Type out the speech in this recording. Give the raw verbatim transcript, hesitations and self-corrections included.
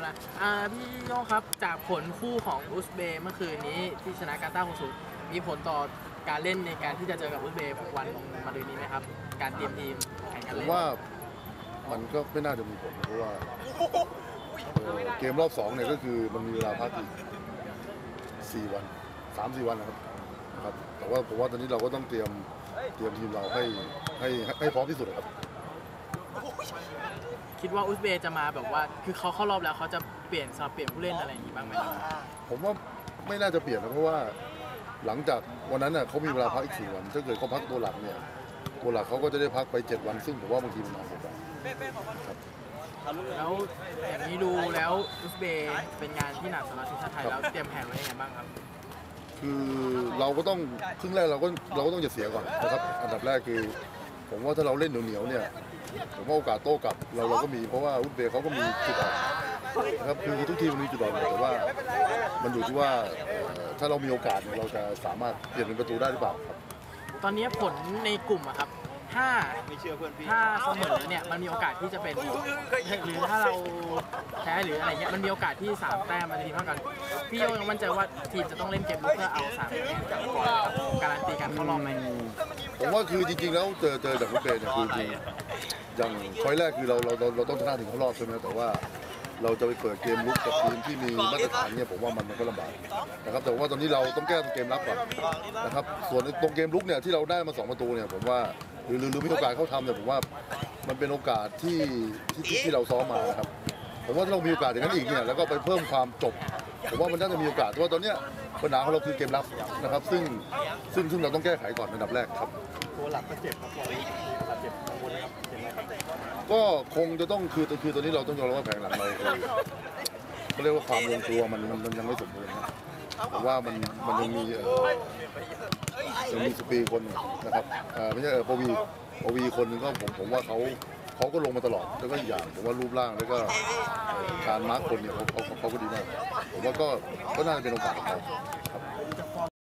อ่าพี่โยงครับจากผลคู่ของอุซเบย์เมื่อคืนนี้ที่ชนะกาตาร์ หกศูนย์ มีผลต่อการเล่นในการที่จะเจอกับอุซเบย์วันมะรืนนี้ไหมครับการเตรียมทีมแข่งกันผเล่มนว่ามันก็ไม่น่าจะมีผลเพราะว่าเอ่อเกมรอบสองเนี่ยก็คือมันมีเวลาพักอีกสี่วันสามสี่วันนะครับนะครับแต่ว่าผมว่าตอนนี้เราก็ต้องเตรียมเตรียมทีมเราให้ให้ให้พร้อมที่สุดครับคิดว่าอุซเบย์จะมาแบบว่าคือเขาเข้ารอบแล้วเขาจะเปลี่ยนสลับเปลี่ยนผู้เล่นอะไรอย่างนี้บ้างไหมครับผมว่าไม่น่าจะเปลี่ยนนะเพราะว่าหลังจากวันนั้นน่ะเขามีเวลาพักอีกสี่วันถ้าเกิดเขาพักตัวหลักเนี่ยตัวหลักเขาก็จะได้พักไปเจ็ดวันซึ่งผมว่าบางทีมันนานเกินไปครับแล้วอย่างนี้ดูแล้วอุซเบย์เป็นงานที่หนักสำหรับทีมชาติไทยแล้วเตรียมแผนไว้ยังไงบ้างครับคือเราก็ต้องครึ่งแรกเราก็เราก็ต้องอย่าเสียก่อนนะครับอันดับแรกคือผมว่าถ้าเราเล่นเหนียวๆเนี่ยผมว่าโอกาสโต้กลับเราเราก็มีเพราะว่าอุซเบย์เขาก็มีจุดอ่อนนะครับคือทุกทีมมันมีจุดอ่อนแต่ว่ามันอยู่ที่ว่าถ้าเรามีโอกาสเราจะสามารถเปลี่ยนเป็นประตูได้หรือเปล่าครับตอนนี้ผลในกลุ่มอะครับถ้าถ้าเสมอเนี่ยมันมีโอกาสที่จะเป็นหรือถ้าเราแพ้หรืออะไรเงี้ยมันมีโอกาสที่สามแต้มมันจะทีมเท่ากันพี่โยยังมั่นใจว่าทีมจะต้องเล่นเกมลุกเพื่อเอาสามคะแนนกลับก่อนครับการันตีการเข้ารอบไหมผมว่าคือจริงๆแล้วเจอเจอจากอุซเบย์เนี่ยคือจริงอย่างพอยแรกคือเราเราเราเราต้องชนะถึงเข้ารอบใช่ไหมแต่ว่าเราจะไปเปิดเกมลุกกับทีมที่มีมาตรฐานเนี่ยผมว่ามันมันก็ลำบากนะครับแต่ว่าตอนนี้เราต้องแก้ตรงเกมรับก่อนนะครับส่วนตรงเกมลุกเนี่ยที่เราได้มาสองประตูเนี่ยผมว่าหรือหรือหรือมีโอกาสเข้าทำเนี่ยผมว่ามันเป็นโอกาสที่ที่ที่ที่เราซ้อมมานะครับผมว่าถ้าเรามีโอกาสอย่างนั้นอีกเนี่ยแล้วก็ไปเพิ่มความจบผมว่ามันน่าจะมีโอกาสเพราะว่าตอนเนี้ยปัญหาของเราคือเกมรับนะครับซึ่งซึ่งซึ่งเราต้องแก้ไขก่อนอันดับแรกครับตัวหลักก็เจ็บครับตัวเจ็บกังวลนะครับก็คงจะต้องคือคือตอนนี้เราต้องยอมรับว่าแผงหลังเราคือเขาเรียกว่าความลงตัวมันมันมันยังไม่สมบูรณ์นะแต่ว่ามันมันยังมีเอ่อยังมีสปีคนหนึ่งนะครับเอ่อไม่ใช่เออปวีปวีคนหนึงก็ผมผมว่าเขาเขาก็ลงมาตลอดแล้วก็อีกอย่างผมว่ารูปร่างแล้วก็เอ่อการมาร์คคนเนี่ยเขาเขาเขาก็ดีมากผมว่าก็ก็น่าจะเป็นโอกาสของเขาครับ